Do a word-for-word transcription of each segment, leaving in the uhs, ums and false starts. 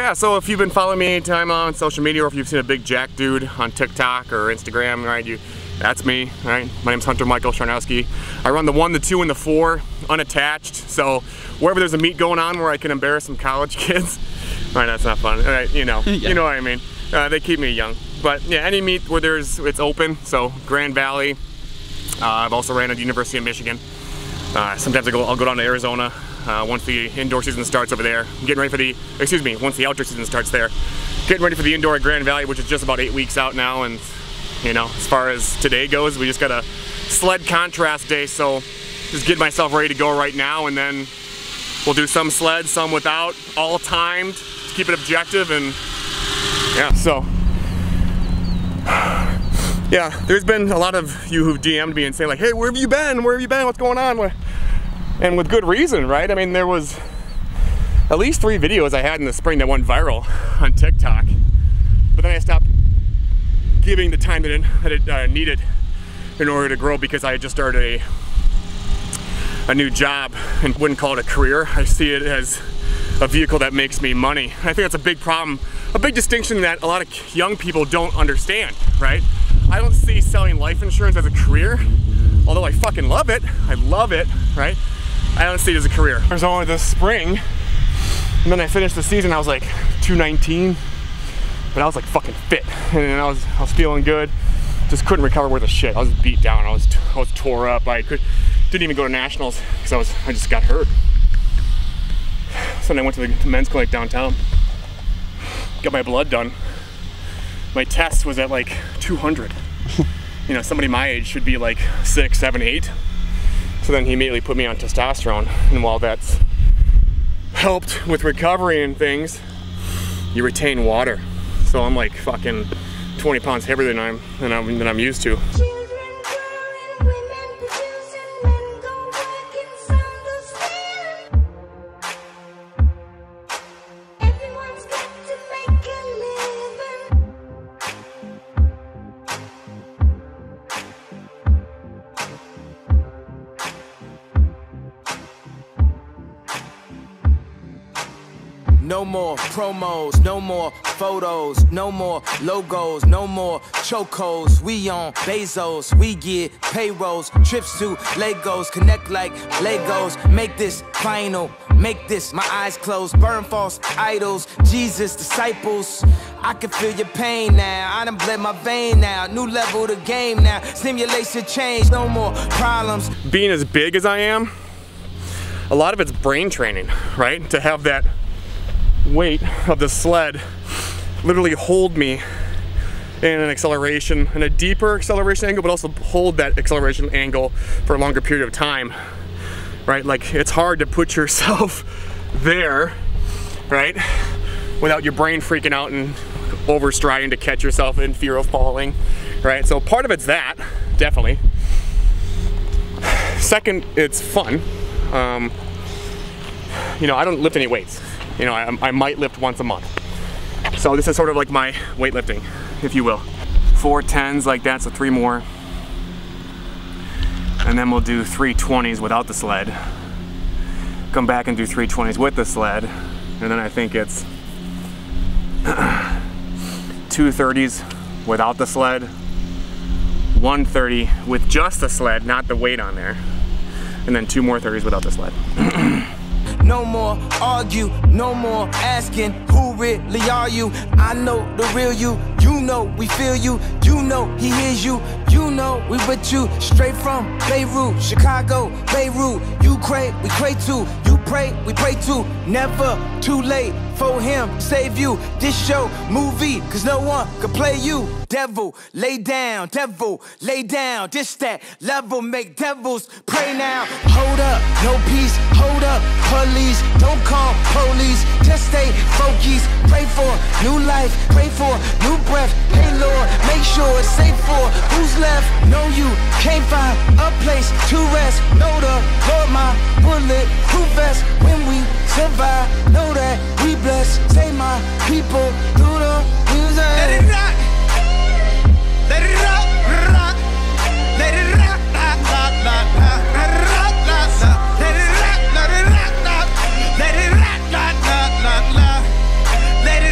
Yeah, so if you've been following me anytime on social media, or if you've seen a big jack dude on TikTok or Instagram, right, you, that's me, right? My name's Hunter Michael Charnowski. I run the one, the two, and the four, unattached. So wherever there's a meet going on where I can embarrass some college kids, right, that's not fun, right, you know, yeah. You know what I mean. Uh, they keep me young. But yeah, any meet where there's, it's open, so Grand Valley. Uh, I've also ran at the University of Michigan. Uh, sometimes I go, I'll go down to Arizona uh, once the indoor season starts over there. I'm getting ready for the, excuse me, once the outdoor season starts there. Getting ready for the indoor at Grand Valley, which is just about eight weeks out now. And you know, as far as today goes, we just got a sled contrast day, so just getting myself ready to go right now, and then we'll do some sled, some without, all timed, to keep it objective, and yeah, so. Yeah, there's been a lot of you who've D M'd me and say like, hey, where have you been? Where have you been? What's going on? And with good reason, right? I mean, there was at least three videos I had in the spring that went viral on TikTok, but then I stopped giving the time that it, that it uh, needed in order to grow, because I had just started a, a new job and wouldn't call it a career. I see it as a vehicle that makes me money. I think that's a big problem, a big distinction that a lot of young people don't understand, right? I don't see selling life insurance as a career, although I fucking love it. I love it, right? I don't see it as a career. It was only this spring, and then I finished the season, I was like two nineteen, but I was like fucking fit, and I was I was feeling good. Just couldn't recover worth a shit. I was beat down. I was I was tore up. I could didn't even go to nationals because I was I just got hurt. So then I went to the men's clinic downtown, got my blood done. My test was at like two hundred. You know, somebody my age should be like six, seven, eight. So then he immediately put me on testosterone, and while that's helped with recovery and things, you retain water. So I'm like fucking twenty pounds heavier than I'm than I'm than I'm used to. No more promos, no more photos, no more logos, no more chocos. We on Bezos, we get payrolls, trips to Legos, connect like Legos. Make this final, make this my eyes closed, burn false idols, Jesus disciples. I can feel your pain now, I done bled my vein now, new level of the game now, simulation change, no more problems. Being as big as I am, a lot of it's brain training, right? To have that weight of the sled literally hold me in an acceleration, in a deeper acceleration angle, but also hold that acceleration angle for a longer period of time, right? Like, it's hard to put yourself there, right, without your brain freaking out and overstriding to catch yourself in fear of falling, right? So part of it's that, definitely. Second, it's fun. Um, you know, I don't lift any weights. You know, I, I might lift once a month. So this is sort of like my weightlifting, if you will. Four tens like that, so three more. And then we'll do three twenties without the sled. Come back and do three twenties with the sled. And then I think it's two thirties without the sled, one thirty with just the sled, not the weight on there. And then two more thirties without the sled. No more argue, no more asking who really are you. I know the real you, you know we feel you, you know he hears you, you know we with you. Straight from Beirut, Chicago, Beirut, you cray, we cray too, you pray, we pray too. Never too late for him, save you. This show, movie, cause no one can play you. Devil, lay down, devil, lay down. This that level, make devils pray now. Hold up, no peace, hold up, police, don't call police, just stay focused. Pray for new life, pray for new breath. Hey Lord, make sure it's safe for who's left. Know you can't find a place to rest. Know the Lord, my bullet proof vest. When we survive, know that we blessed. Say my people through the music. Let it rock, let it rock, rock, let it rock, rock, rock, rock, rock, let it rock, rock, rock, let it rock, let it rock, rock, let it rock, rock, rock, rock, rock, let it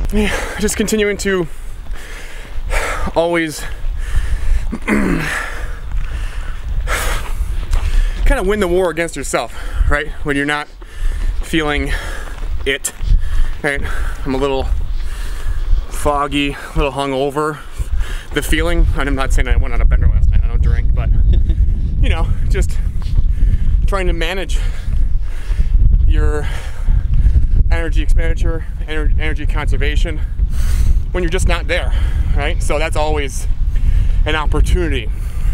yeah, just continuing to always kind of win the war against yourself, right? When you're not feeling it, right? I'm a little foggy, a little hungover. The feeling, I'm not saying I went on a bender last night, I don't drink, but you know, just trying to manage your energy expenditure, ener energy conservation when you're just not there, right? So that's always an opportunity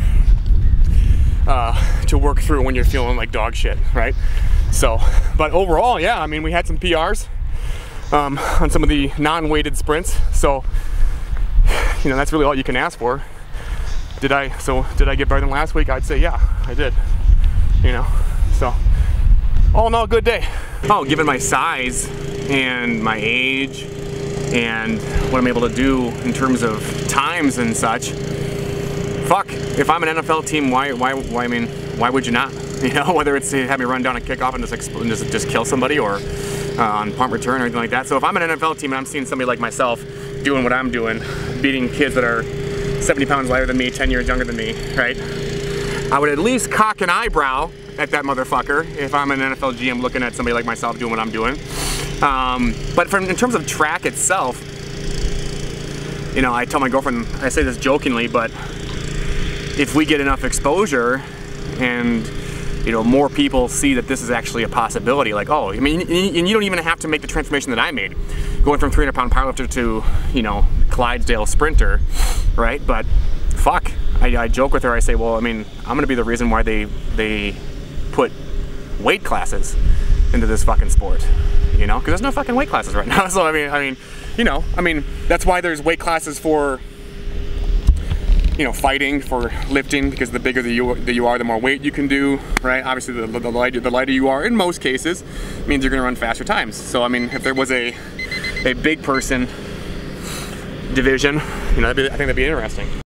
uh, to work through when you're feeling like dog shit, right? So, but overall, yeah, I mean, we had some P Rs um, on some of the non-weighted sprints, so you know, that's really all you can ask for. Did I, so did I get better than last week? I'd say, yeah, I did, you know, so all in all, good day. Oh, given my size and my age and what I'm able to do in terms of times and such, fuck, if I'm an N F L team, why, why, why, I mean, why would you not? You know, whether it's to have me run down a kickoff and just, and just, just kill somebody, or uh, on punt return or anything like that. So if I'm an N F L team and I'm seeing somebody like myself doing what I'm doing, beating kids that are seventy pounds lighter than me, ten years younger than me, right? I would at least cock an eyebrow at that motherfucker if I'm an N F L G M looking at somebody like myself doing what I'm doing. Um, but from, in terms of track itself, you know, I tell my girlfriend, I say this jokingly, but if we get enough exposure and you know, more people see that this is actually a possibility, like, oh, I mean, and you don't even have to make the transformation that I made, going from three hundred pound powerlifter to, you know, Clydesdale sprinter, right? But fuck, I, I joke with her, I say, well, I mean, I'm gonna be the reason why they, they put weight classes into this fucking sport, you know, because there's no fucking weight classes right now. So I mean, I mean, you know, I mean, that's why there's weight classes for, you know, fighting, for lifting, because the bigger that you, that you are, the more weight you can do, right? Obviously, the, the, lighter, the lighter you are, in most cases, means you're gonna run faster times. So, I mean, if there was a, a big person division, you know, that'd be, I think that'd be interesting.